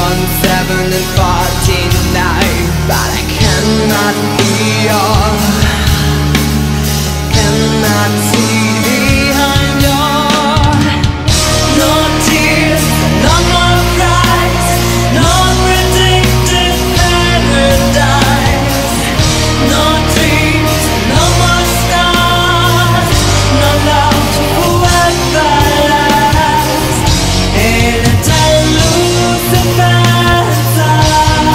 7 and 49, but I cannot feel, cannot see behind your. No tears, no more cries, no predicted paradise. No dreams, no more stars, no love to forever last. In a delusive fantasy.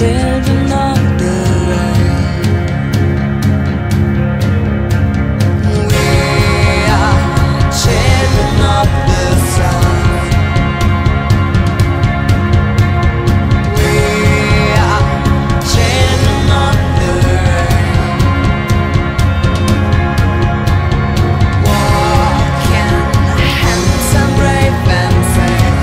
children of the rain. We are children of the sun. We are children of the rain. Walking handsome, brave and safe.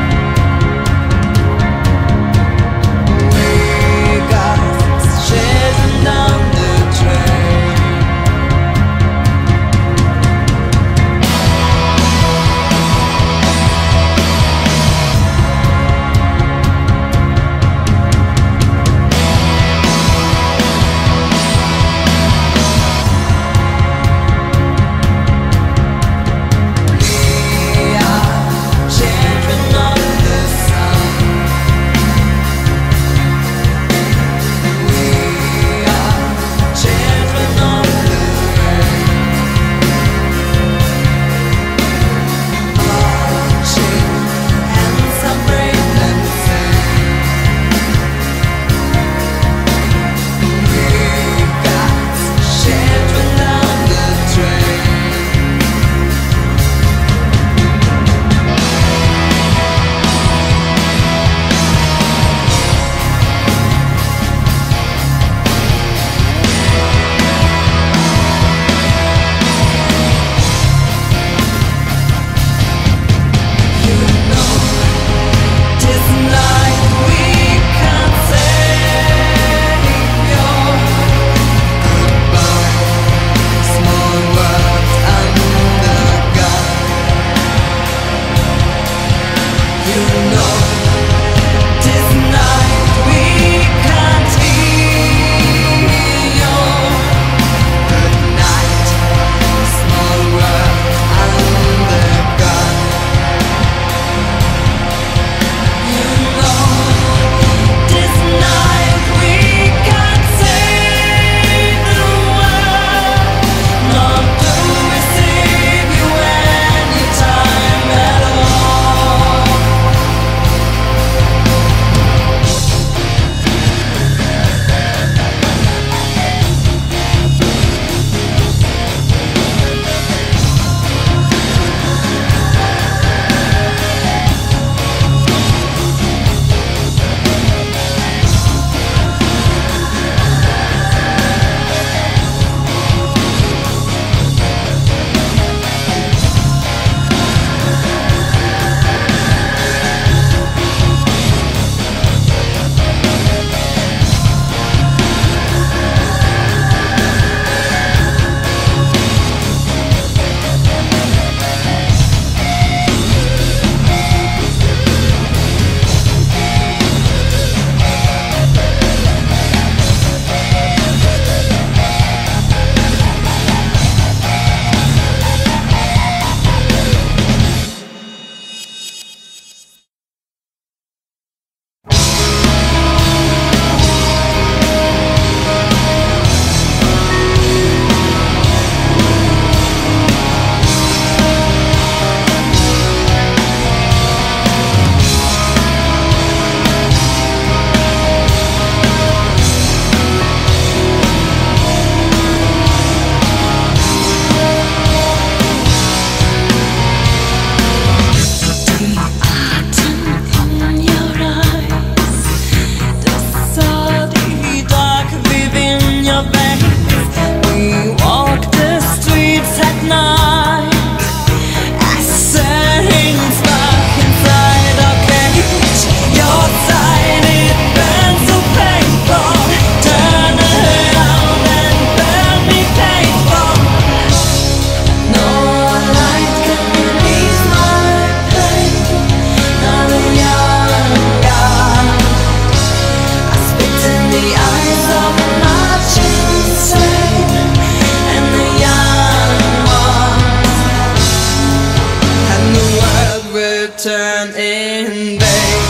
turn in vain.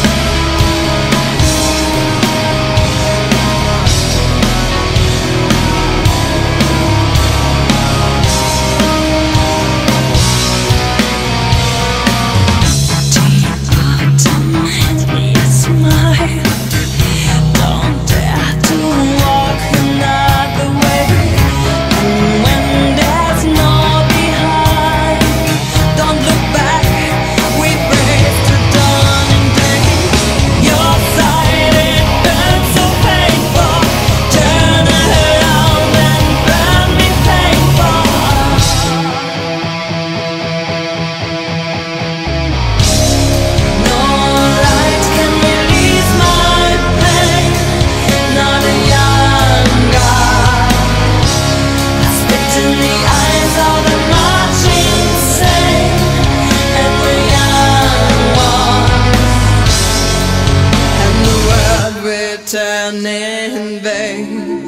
Deep autumn, you smile. Don't return in vain.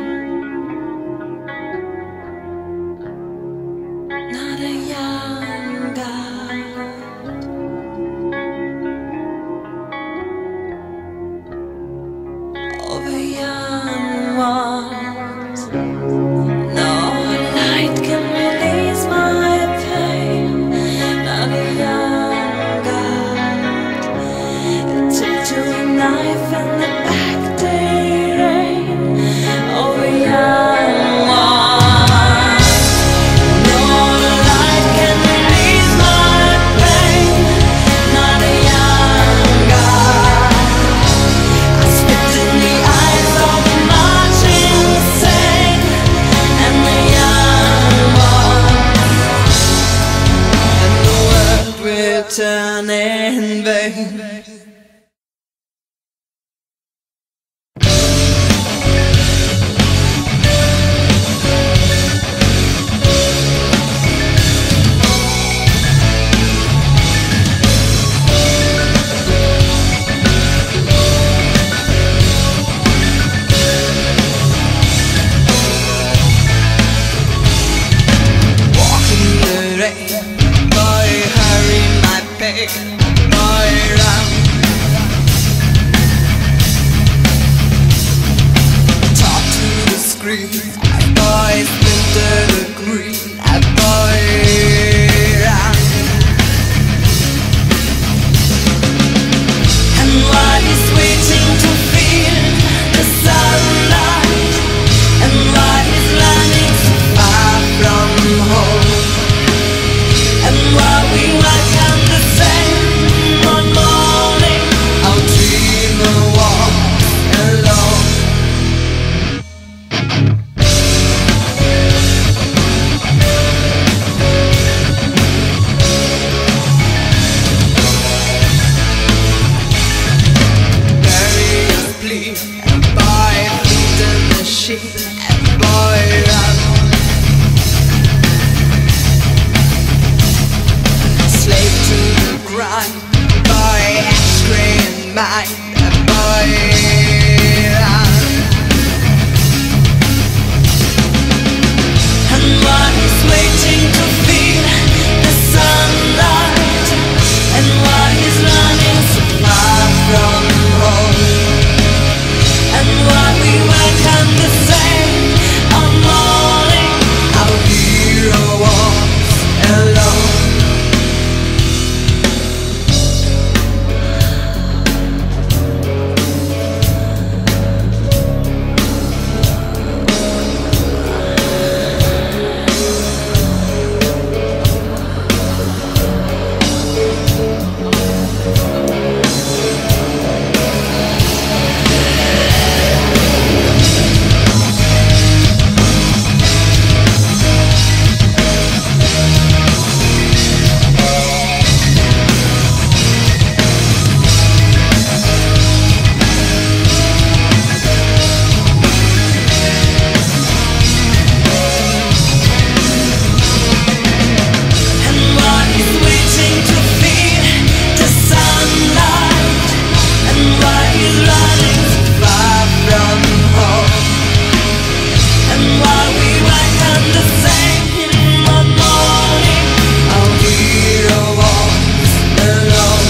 Not a young God, over young ones. No light can release my pain. Not a young God. It took to a knife in the back day rain. Over young ones. No light can release my pain. Not a young God. I spit in the eyes of the marching insane, and the young ones. And the world will turn in vain. Walking the rain, boy, hurry my pain, boy, run. Talk to the screen, boy, splinter the green, boy, run. And while he's waiting to feel the sunlight, and while he's running so far from home, and while we welcome the same one morning, Our dreamer walks alone. Barriers bleed, boy, feed the machine, boy, run. Slave to the grind, boy, ashtray in mind, boy, run. and while he's waiting to feel the sunlight, and while he's running so far from home, and while we welcome the same one morning, Our hero walks alone. and while he's waiting to feel the sunlight, and while he's running so far from home, and while we welcome the same one morning, Our hero walks alone.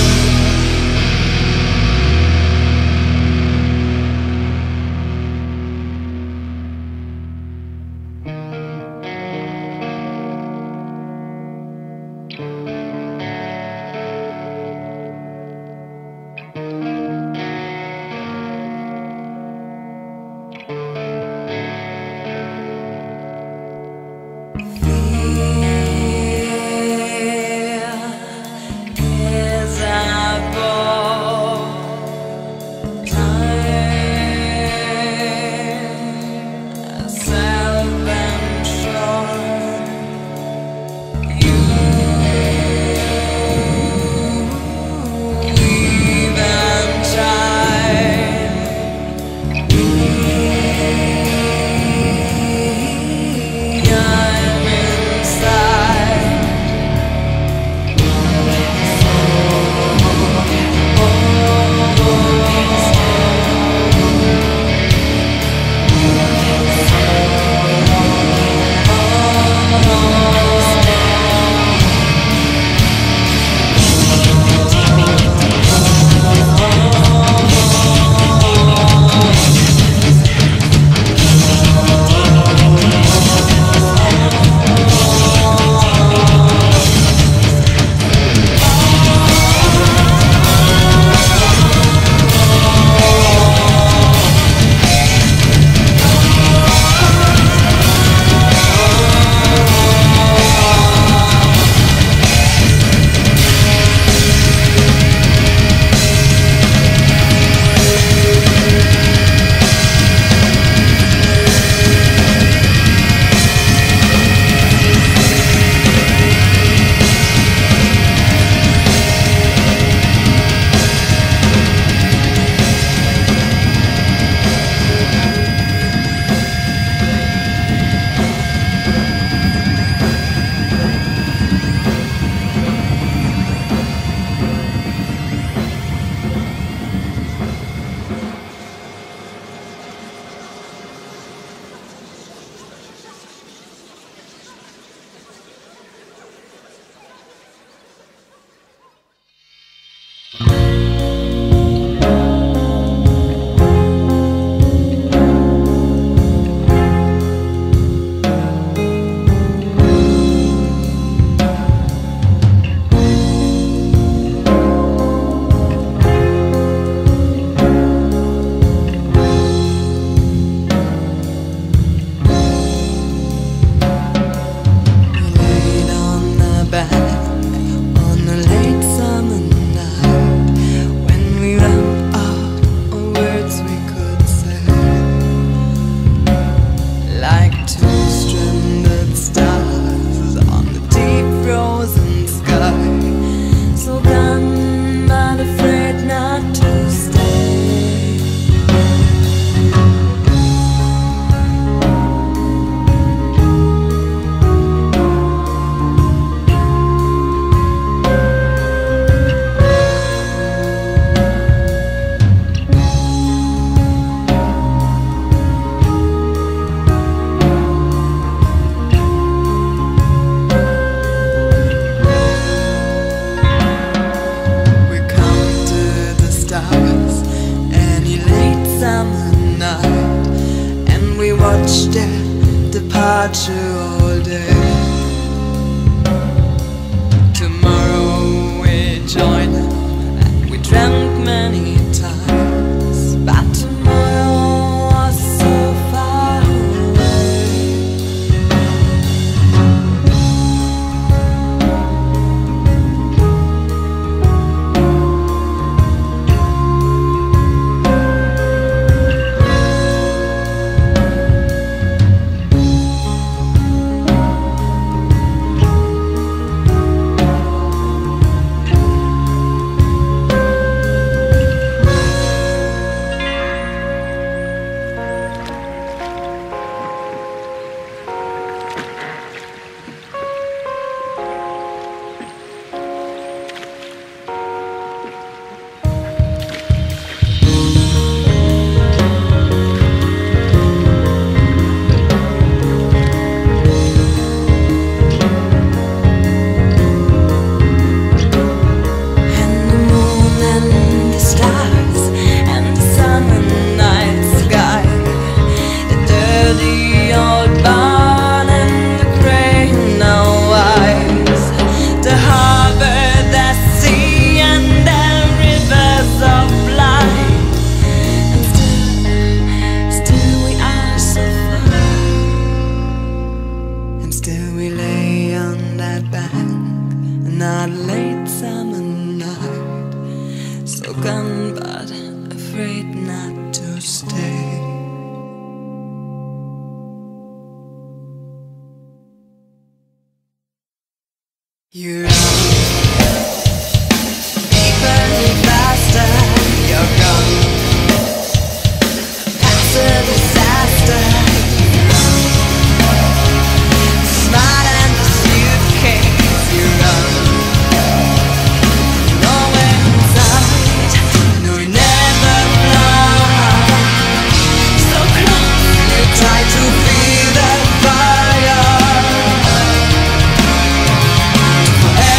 is above time, self-control. You even time. I'm inside. about you all day. Tomorrow we join and we dreamt many times, but tomorrow was so far away. Not late summer night, so gone but afraid not to stay. You run deeper and faster, you're gone past a disaster. Smile and the suitcase, you run. Try to feel that fire.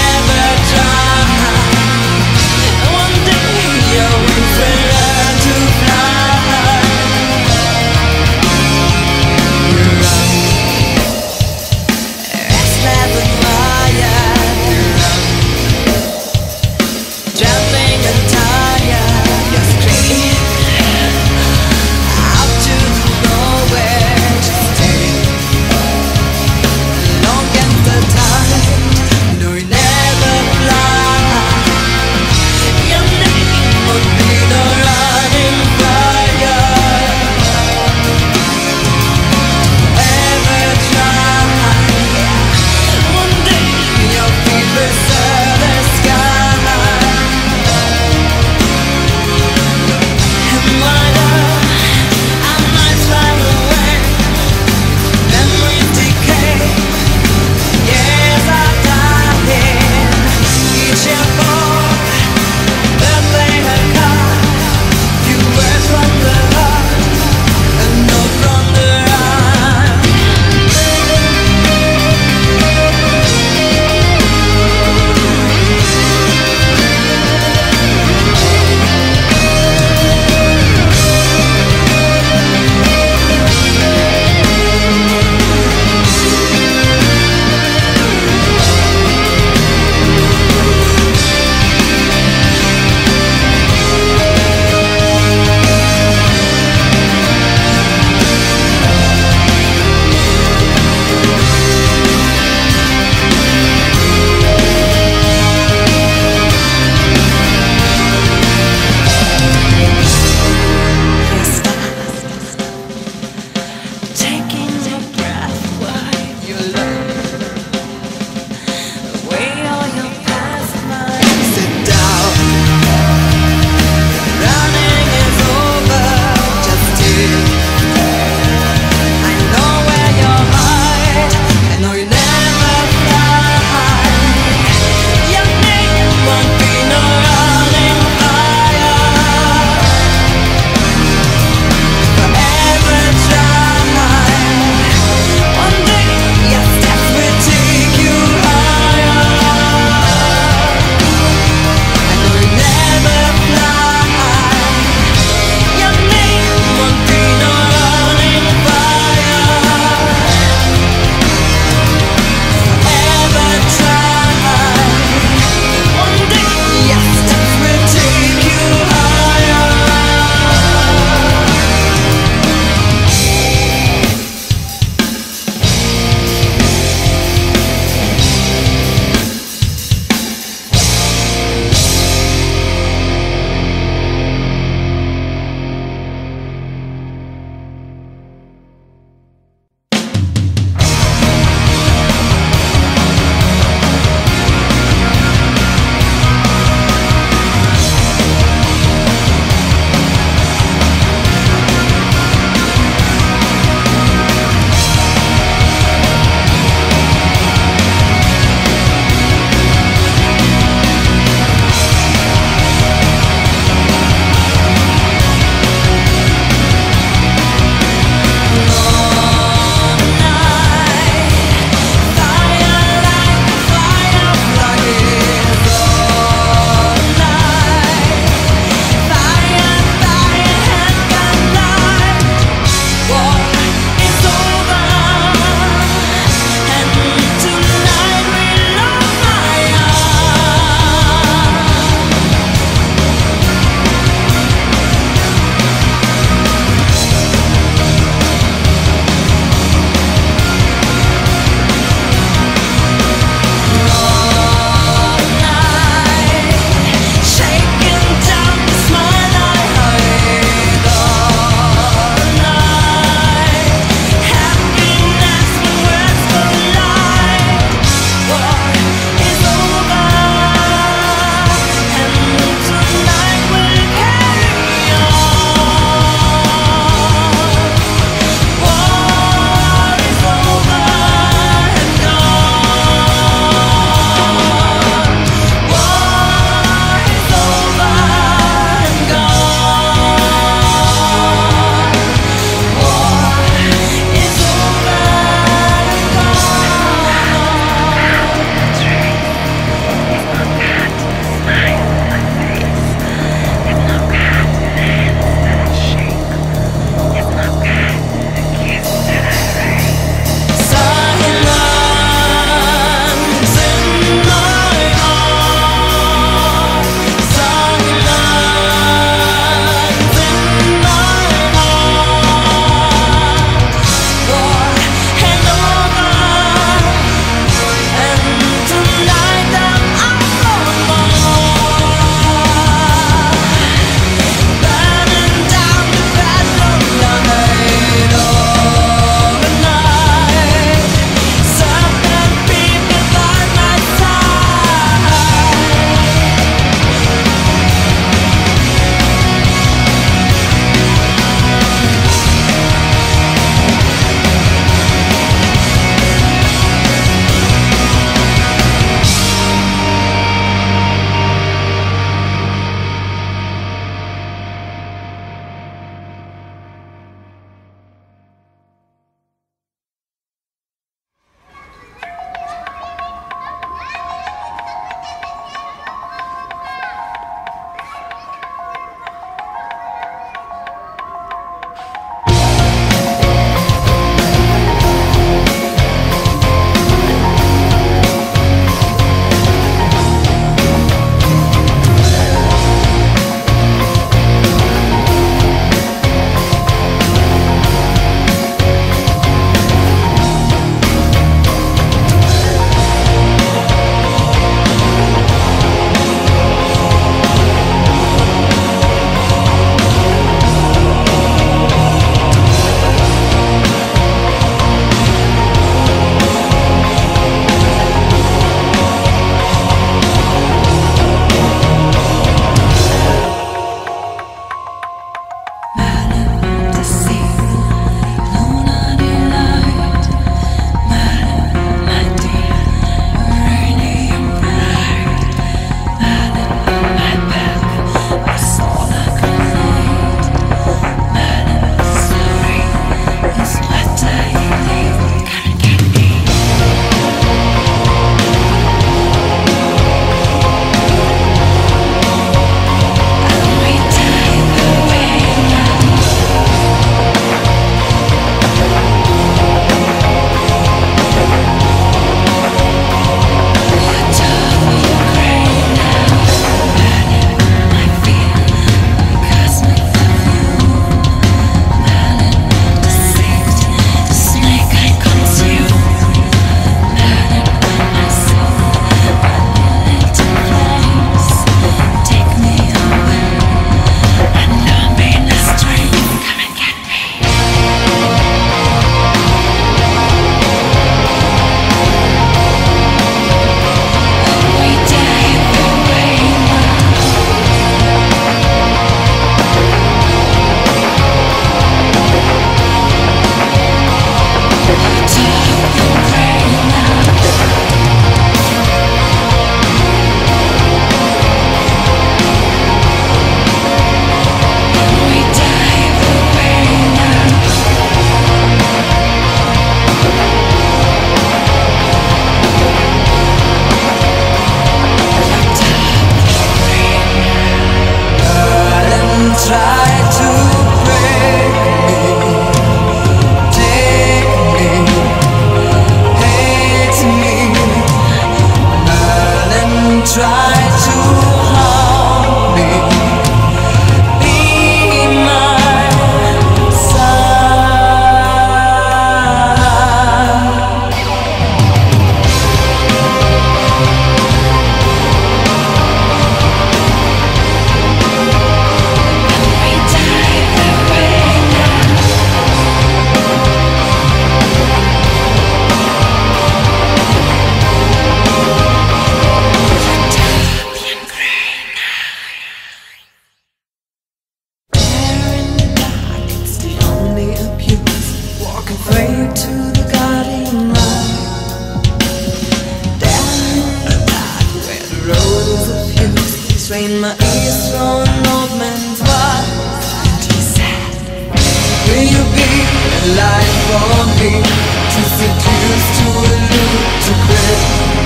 between my ears from an old man's wife. And he said, will you be alive for me, to seduce, to elude, to quit?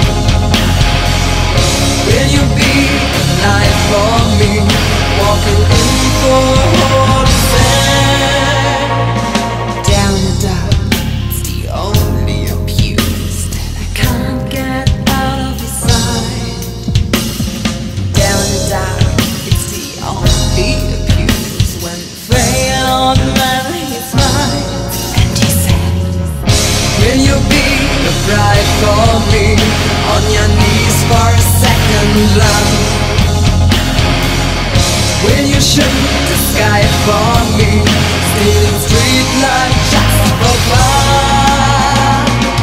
Will you be alive for me, walking in for holy sand? Down the dark, it's the only abuse that I can't get out of his sight. Down the dark, it's the only abuse when frail old man is mine. And he said, will you be the bride for me, on your knees for a second love? Will you shoot the sky for me, stealing street light just for fun?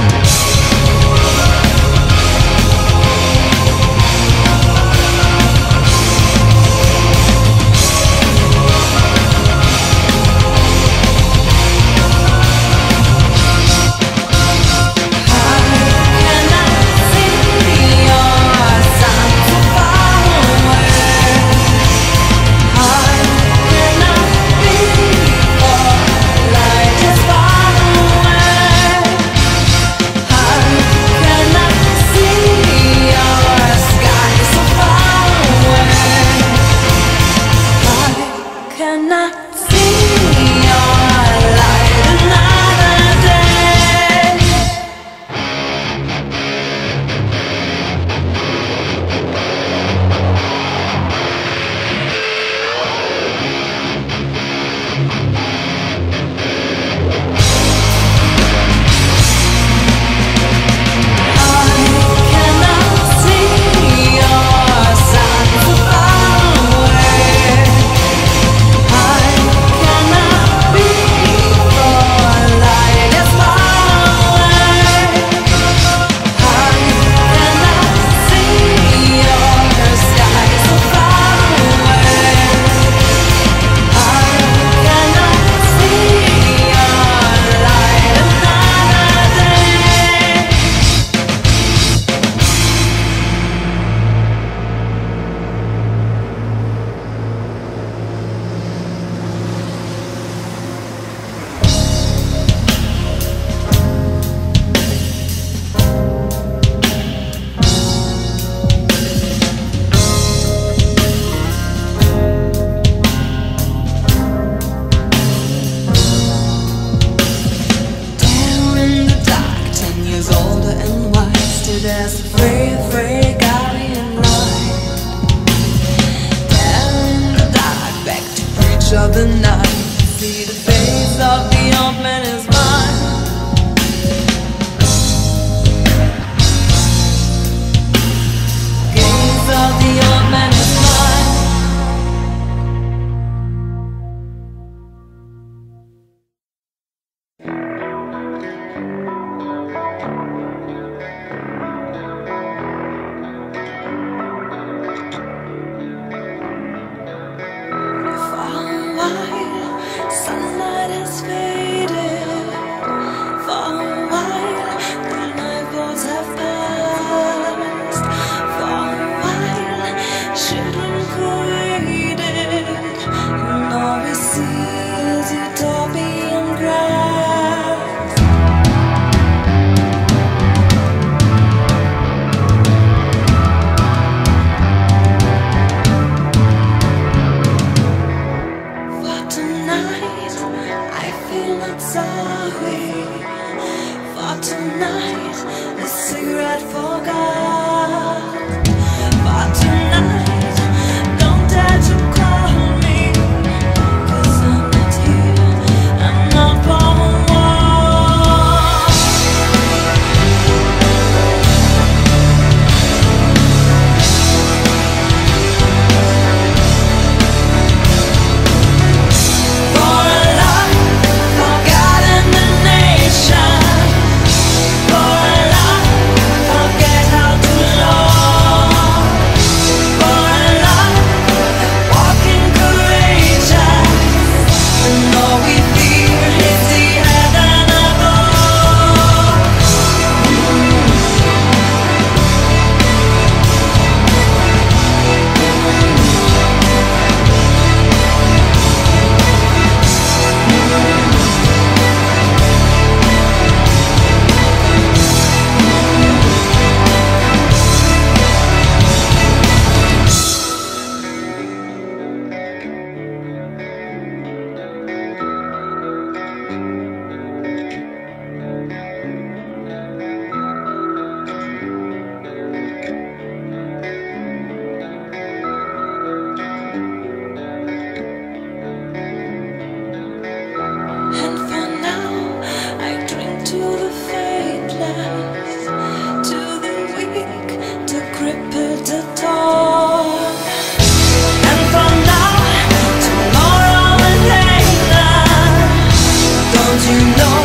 There's a free guardian light. There in the dark, back to preach of the night. See the face of the old man is mine. Gaze of the old man is mine. Sunlight has faded. For a while, the lifeboats have passed. For a while, children created. And all we see is utopian grass. For tonight, I feel not sorry. For tonight, the cigarette forgot. For tonight, don't dare to call me, 'cause I'm not here, I'm not for war. For a love forgotten the nation, for a love forget how to love. Don't you know